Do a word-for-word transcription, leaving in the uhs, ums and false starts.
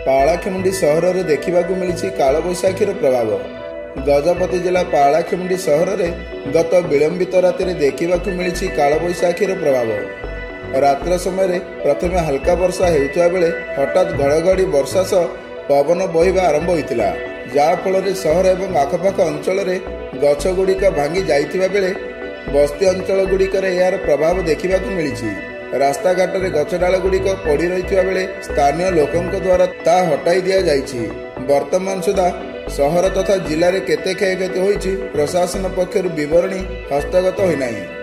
ପାଳାଖେମୁଣ୍ଡି ସହରରେ ଦେଖିବାକୁ ମିଳିଛି କାଳବୈଶାଖୀର ପ୍ରଭାବ। ଗଜପତି ଜିଲ୍ଲା ପାଳାଖେମୁଣ୍ଡି ସହରରେ ଗତ ବିଳମ୍ବିତ ରାତିରେ ଦେଖିବାକୁ ମିଳିଛି କାଳବୈଶାଖୀର ପ୍ରଭାବ। ରାତ୍ର ସମୟରେ ପ୍ରଥମେ ହାଲକା ବର୍ଷା ହେଉଥିବା ବେଳେ ହଠାତ୍ ଘଡ଼ଘଡ଼ି ବର୍ଷା ସହ ପବନ ବହିବା ଆରମ୍ଭ ହୋଇଥିଲା, ଯାହାଫଳରେ ସହର ଏବଂ ଆଖପାଖ ଅଞ୍ଚଳରେ ଗଛଗୁଡ଼ିକ ଭାଙ୍ଗି ଯାଇଥିବା ବେଳେ ବସ୍ତି ଅଞ୍ଚଳ ଗୁଡ଼ିକରେ ଏହାର ପ୍ରଭାବ ଦେଖିବାକୁ ମିଳିଛି। ରାସ୍ତାଘାଟରେ ଗଛ ଡାଳଗୁଡ଼ିକ ପଡ଼ି ରହିଥିବା ବେଳେ ସ୍ଥାନୀୟ ଲୋକଙ୍କ ଦ୍ୱାରା ତାହା ହଟାଇ ଦିଆଯାଇଛି। ବର୍ତ୍ତମାନ ସୁଦ୍ଧା ସହର ତଥା ଜିଲ୍ଲାରେ କେତେ କ୍ଷୟକ୍ଷତି ହୋଇଛି ପ୍ରଶାସନ ପକ୍ଷରୁ ବିବରଣୀ ହସ୍ତଗତ ହୋଇନାହିଁ।